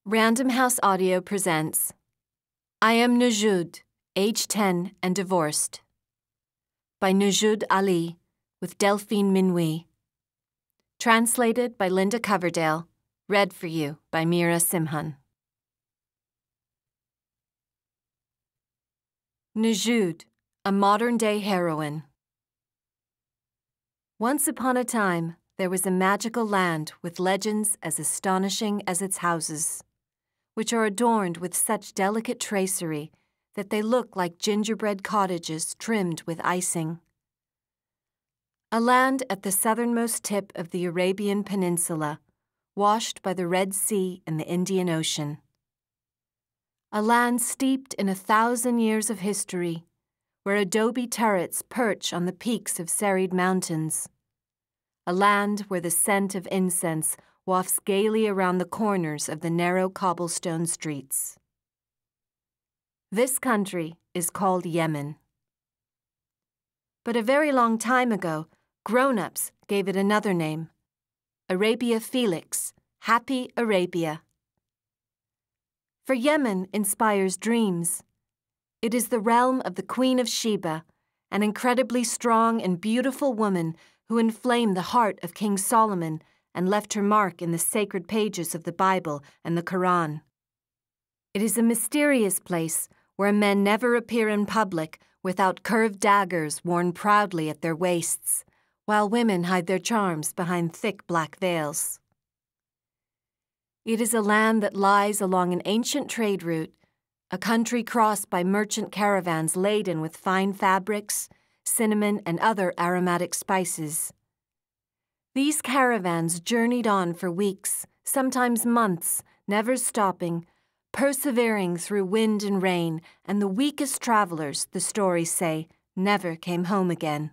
Random House Audio presents I Am Nujood, age 10 and divorced, by Nujood Ali with Delphine Minuit. Translated by Linda Coverdale, read for you by Meera Simhan. Nujood, a modern-day heroine. Once upon a time, there was a magical land with legends as astonishing as its houses, which are adorned with such delicate tracery that they look like gingerbread cottages trimmed with icing. A land at the southernmost tip of the Arabian Peninsula, washed by the Red Sea and the Indian Ocean. A land steeped in 1,000 years of history, where adobe turrets perch on the peaks of serried mountains. A land where the scent of incense wafts gaily around the corners of the narrow cobblestone streets. This country is called Yemen. But a very long time ago, grown-ups gave it another name, Arabia Felix, Happy Arabia. For Yemen inspires dreams. It is the realm of the Queen of Sheba, an incredibly strong and beautiful woman who inflamed the heart of King Solomon and left her mark in the sacred pages of the Bible and the Quran. It is a mysterious place where men never appear in public without curved daggers worn proudly at their waists, while women hide their charms behind thick black veils. It is a land that lies along an ancient trade route, a country crossed by merchant caravans laden with fine fabrics, cinnamon, and other aromatic spices. These caravans journeyed on for weeks, sometimes months, never stopping, persevering through wind and rain, and the weakest travelers, the stories say, never came home again.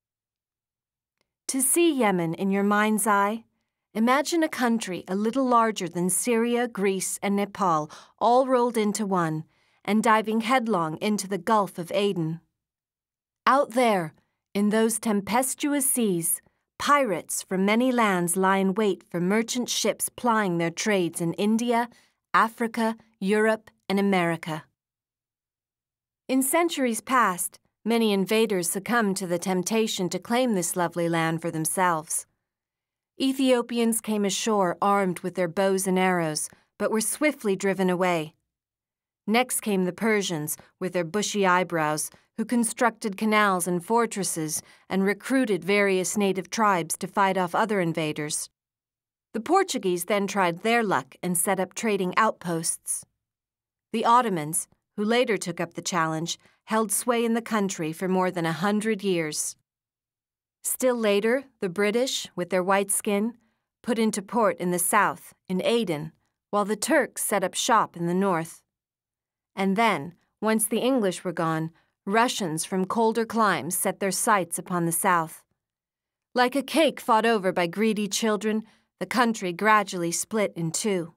To see Yemen in your mind's eye, imagine a country a little larger than Syria, Greece, and Nepal, all rolled into one, and diving headlong into the Gulf of Aden. Out there, in those tempestuous seas, pirates from many lands lie in wait for merchant ships plying their trades in India, Africa, Europe, and America. In centuries past, many invaders succumbed to the temptation to claim this lovely land for themselves. Ethiopians came ashore armed with their bows and arrows, but were swiftly driven away. Next came the Persians, with their bushy eyebrows, who constructed canals and fortresses and recruited various native tribes to fight off other invaders. The Portuguese then tried their luck and set up trading outposts. The Ottomans, who later took up the challenge, held sway in the country for more than 100 years. Still later, the British, with their white skin, put into port in the south, in Aden, while the Turks set up shop in the north. And then, once the English were gone, Russians from colder climes set their sights upon the south. Like a cake fought over by greedy children, the country gradually split in two.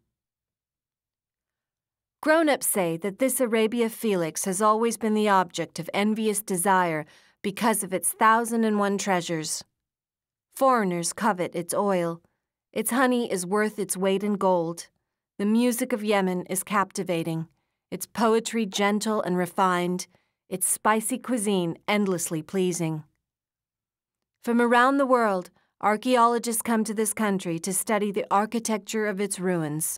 Grown-ups say that this Arabia Felix has always been the object of envious desire because of its 1,001 treasures. Foreigners covet its oil. Its honey is worth its weight in gold. The music of Yemen is captivating, its poetry gentle and refined, its spicy cuisine endlessly pleasing. From around the world, archaeologists come to this country to study the architecture of its ruins.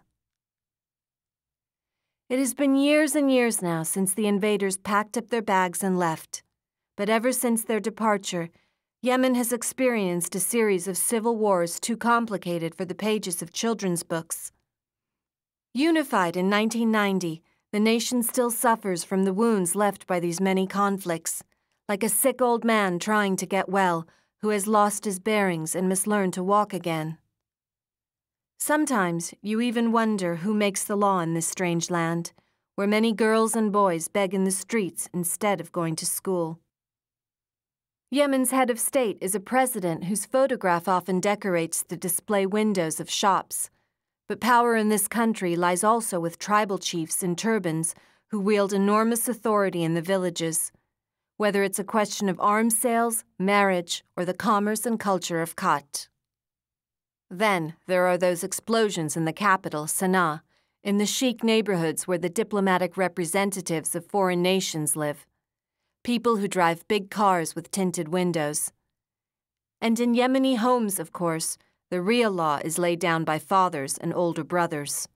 It has been years and years now since the invaders packed up their bags and left, but ever since their departure, Yemen has experienced a series of civil wars too complicated for the pages of children's books. Unified in 1990, the nation still suffers from the wounds left by these many conflicts, like a sick old man trying to get well, who has lost his bearings and must learn to walk again. Sometimes you even wonder who makes the law in this strange land, where many girls and boys beg in the streets instead of going to school. Yemen's head of state is a president whose photograph often decorates the display windows of shops. But power in this country lies also with tribal chiefs in turbans who wield enormous authority in the villages, whether it's a question of arms sales, marriage, or the commerce and culture of khat. Then there are those explosions in the capital, Sana'a, in the chic neighborhoods where the diplomatic representatives of foreign nations live, people who drive big cars with tinted windows. And in Yemeni homes, of course, the real law is laid down by fathers and older brothers.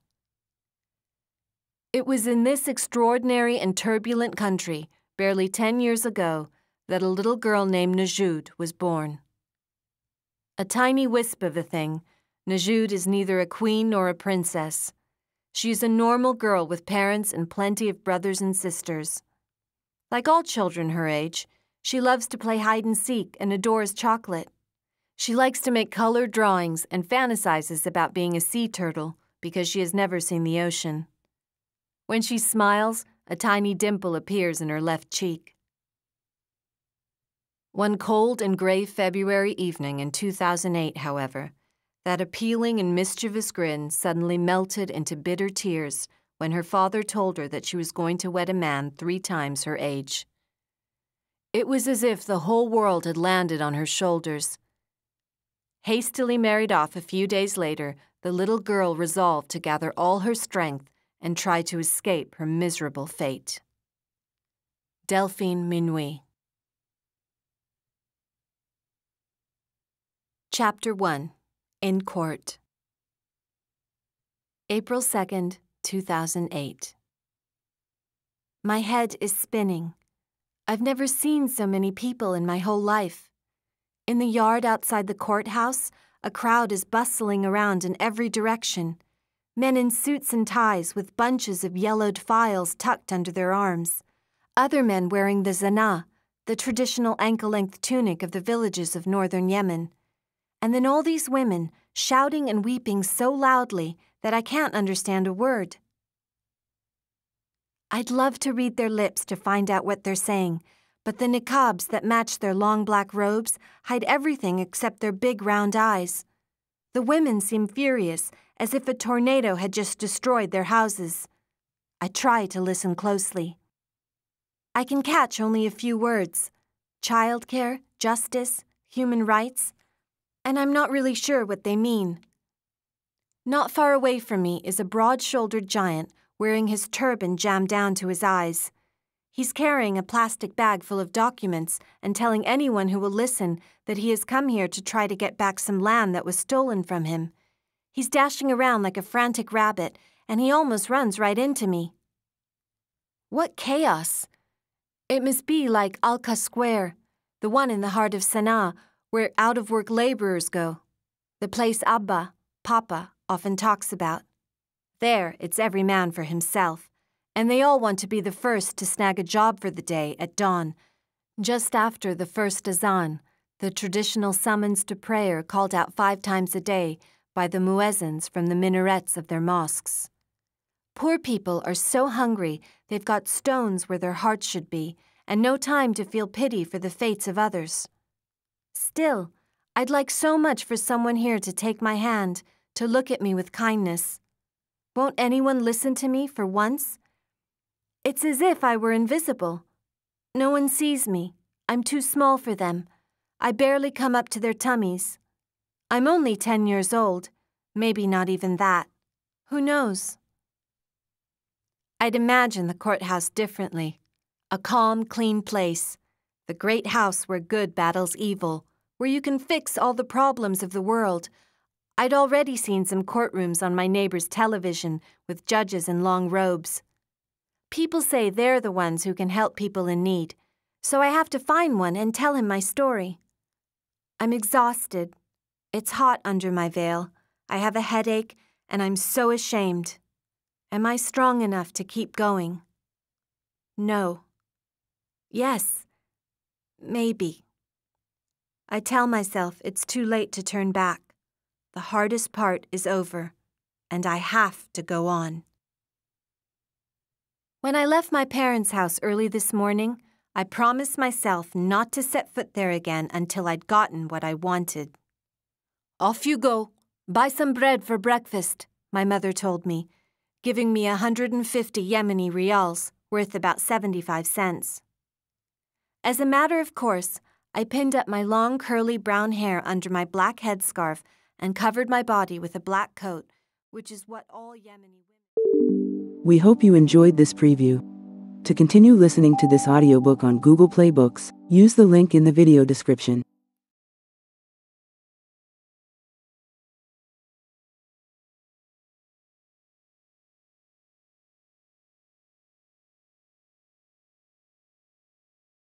It was in this extraordinary and turbulent country, barely 10 years ago, that a little girl named Nujood was born. A tiny wisp of a thing, Nujood is neither a queen nor a princess. She is a normal girl with parents and plenty of brothers and sisters. Like all children her age, she loves to play hide-and-seek and adores chocolate. She likes to make colored drawings and fantasizes about being a sea turtle because she has never seen the ocean. When she smiles, a tiny dimple appears in her left cheek. One cold and gray February evening in 2008, however, that appealing and mischievous grin suddenly melted into bitter tears when her father told her that she was going to wed a man 3 times her age. It was as if the whole world had landed on her shoulders. Hastily married off a few days later, the little girl resolved to gather all her strength and try to escape her miserable fate. Delphine Minuit. Chapter 1. In Court. April 2nd, 2008. My head is spinning. I've never seen so many people in my whole life. In the yard outside the courthouse, a crowd is bustling around in every direction. Men in suits and ties with bunches of yellowed files tucked under their arms. Other men wearing the zana, the traditional ankle-length tunic of the villages of northern Yemen. And then all these women shouting and weeping so loudly that I can't understand a word. I'd love to read their lips to find out what they're saying, but the niqabs that match their long black robes hide everything except their big round eyes. The women seem furious, as if a tornado had just destroyed their houses. I try to listen closely. I can catch only a few words: childcare, justice, human rights, and I'm not really sure what they mean. Not far away from me is a broad-shouldered giant wearing his turban jammed down to his eyes. He's carrying a plastic bag full of documents and telling anyone who will listen that he has come here to try to get back some land that was stolen from him. He's dashing around like a frantic rabbit, and he almost runs right into me. What chaos! It must be like Alka Square, the one in the heart of Sana'a, where out-of-work laborers go, the place Abba, Papa, often talks about. There, it's every man for himself, and they all want to be the first to snag a job for the day at dawn, just after the first azan, the traditional summons to prayer called out 5 times a day by the muezzins from the minarets of their mosques. Poor people are so hungry they've got stones where their hearts should be, and no time to feel pity for the fates of others. Still, I'd like so much for someone here to take my hand, to look at me with kindness. Won't anyone listen to me for once? It's as if I were invisible. No one sees me. I'm too small for them. I barely come up to their tummies. I'm only 10 years old. Maybe not even that. Who knows? I'd imagine the courthouse differently. A calm, clean place. The great house where good battles evil, where you can fix all the problems of the world. I'd already seen some courtrooms on my neighbor's television with judges in long robes. People say they're the ones who can help people in need, so I have to find one and tell him my story. I'm exhausted. It's hot under my veil. I have a headache, and I'm so ashamed. Am I strong enough to keep going? No. Yes. Maybe. I tell myself it's too late to turn back. The hardest part is over, and I have to go on. When I left my parents' house early this morning, I promised myself not to set foot there again until I'd gotten what I wanted. Off you go. Buy some bread for breakfast, my mother told me, giving me 150 Yemeni rials, worth about 75 cents. As a matter of course, I pinned up my long curly brown hair under my black headscarf and covered my body with a black coat, which is what all Yemeni women... We hope you enjoyed this preview. To continue listening to this audiobook on Google Play Books, use the link in the video description.